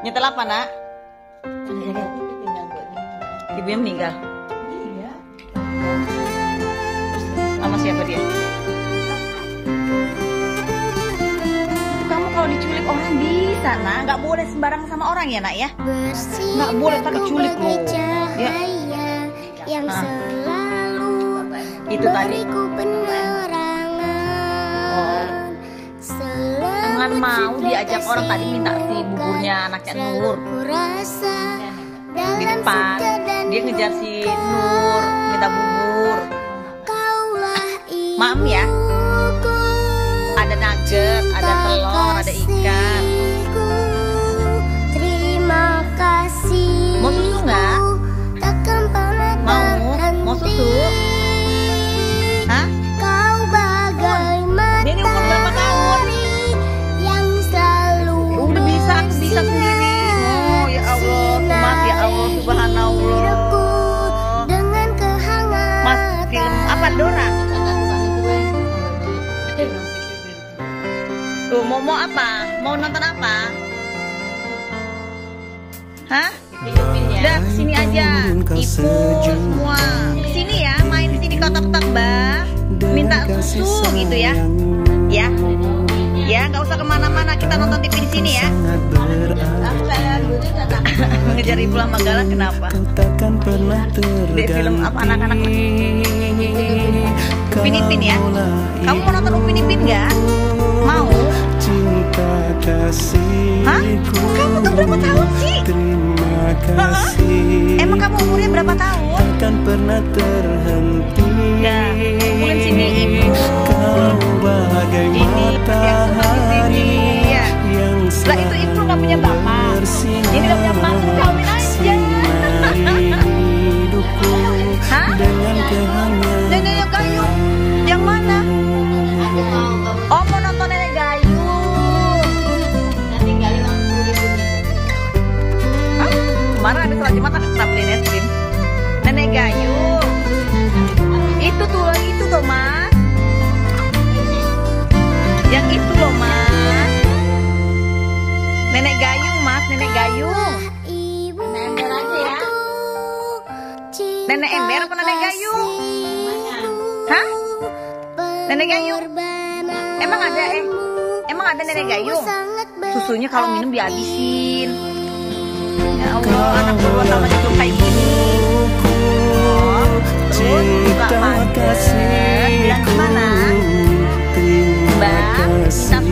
Nyetel apa, Nak? Ibunya meninggal. Iya. Sama siapa dia? Kamu kalau diculik orang bisa, Nak. Nggak boleh sembarang sama orang ya, Nak ya? Nggak boleh, tak keculik loh. Ya. Yang selalu Itu tadi. Jangan mau diajak orang tadi minta si buburnya anaknya Nur. Di depan dia ngejar si Nur minta bubur. Maaf ya. Ada nugget, ada telur, ada ikan. Terima kasih. Mau susu nggak? Mau susu? Hah? Kau bagai Dia ini umur berapa tahun? yang selalu Udah bisa sendiri. Oh ya Allah, Mas ya Allah, subhanallah. dengan kehangatan. Mas, film apa Dora? Tuh mau apa? Mau nonton apa? Hah? Udah kesini aja, ibu semua kesini ya, main di sini kotak-kotak Mbak, minta susu gitu ya, ya, nggak usah kemana-mana, kita nonton TV di sini ya. Ngejar ibu sama Galang kenapa? Di film apa anak-anak? Upin Ipin ya? Kamu mau nonton Upin Ipin nggak? Mau? Hah? Kamu tuh berapa tahun sih? Emang kamu umurnya berapa tahun? Akan pernah terhenti. Nah, mungkin sini ibu. Kau bagai matahari ya. yang Lah itu ibu nggak punya bapak. Ini nggak punya bapak, kawin aja. sinari hidupku Hah? dengan kehangatan. Nenek Gayung yang mana? Oh mau nonton Nenek Gayung. Hah? Kemarin habis sholat Jumat kita beliin es krim. Nenek Gayung. Itu tuh Mas. Yang itu loh Mas. Nenek Gayung Mas, Nenek Gayung. Nenek ember aja ya. Nenek ember apa Nenek Gayung? Hah? Nenek Gayung? Emang ada Nenek Gayung? Susunya kalau minum dihabisin. Ya Allah, anak kedua namanya tuh kayak gini. Oh, terus juga macet. Bilang gimana? Mbak, minta